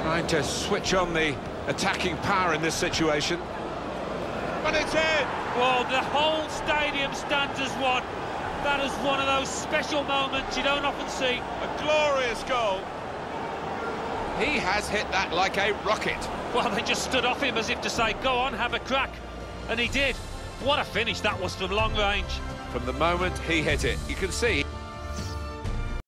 Trying to switch on the attacking power in this situation. And it's in! Well, the whole stadium stands as one. That is one of those special moments you don't often see. A glorious goal. He has hit that like a rocket. Well, they just stood off him as if to say, go on, have a crack. And he did. What a finish that was from long range. From the moment he hit it, you can see